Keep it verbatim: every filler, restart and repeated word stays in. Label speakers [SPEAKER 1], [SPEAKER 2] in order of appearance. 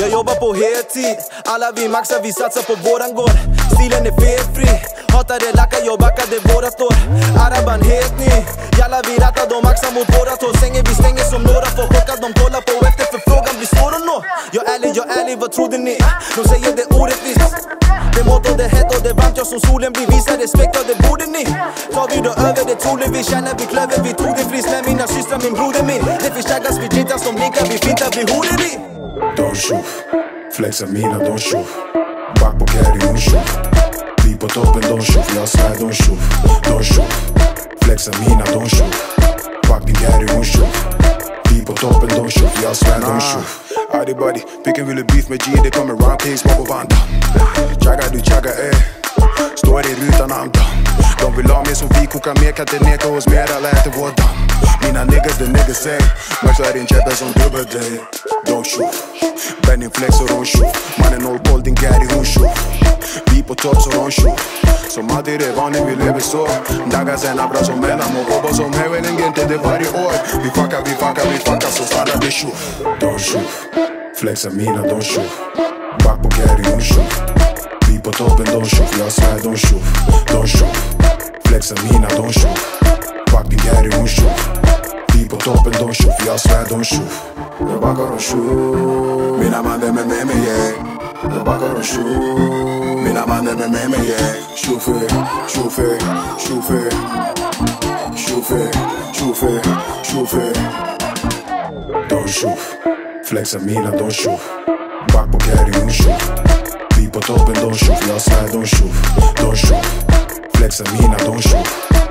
[SPEAKER 1] Jag jobbar på heltid, alla vi maxar, vi satsar på våran gård. Stilen är felfri, hatar det lackar, jag backar, det vårat år. Araban helt ny, jalla vi rattar, de maxar mot vårat håll. Sängen vi stänger som några får chockad, de kollar på efter förfrågan blir svår att nå. Jag är ärlig, jag är ärlig, vad trodde ni? De säger det orättvist. Det mått och det hett och det varmt, jag som solen blir visar respekt och det borde ni. Tar vi då över det troligt, vi känner vi klöver, vi tog det fris med mina systrar, min broder min. Det förstärkas, vi glittar som blinkar, vi fintar, blir horeri.
[SPEAKER 2] Don Shouf, flexa mina Don Shouf. Back på carry, Don Shouf. Vi på toppen, Don Shouf, jag svär Don Shouf. Don Shouf, flexa mina Don Shouf. Back din carry, Don Shouf. Vi på toppen, Don Shouf, jag svär Don Shouf. Adi buddy, picken ville beef med G, det kommer round case, bara på vanta. Chagga du chagga eh, står i rutan andan. De vill ha mer som vi, kokar mer, kan inte neka oss mer, alla äter vår damm. Mina niggas, the niggas say, maxar din käppen som dubbel day. Don Shouf, Benny flex och Don Shouf. Mannen noll boll, din Gary hon Shouf. Vi på topp så Don Shouf. Som alltid det vanligt, vi lever så. Dagar sen bra som mellanmål. Hoppas som heaven inte det varje år. Vi fuckar, vi fuckar, vi fuckar så stannar det Shouf. Don Shouf, flexa mina Don Shouf. Back på carry Don Shouf. Vi på toppen Don Shouf, jag svär Don Shouf. Don Shouf, flexa mina Don Shouf. Back din Gary Don Shouf. Vi på toppen Don Shouf, jag svär Don Shouf. Jag backar Don Shouf. Mina man dem är med mig, yeah. Jag backar Don Shouf. Mina man dem är med mig, yeah. Shoufé, shoufé, shoufé. Shoufé, shoufé, shoufé. Don Shouf, flexa mina Don Shouf. Back på carry Don Shouf. Vi på toppen Don Shouf, jag svär Don Shouf. Don Shouf, flexa mina Don Shouf.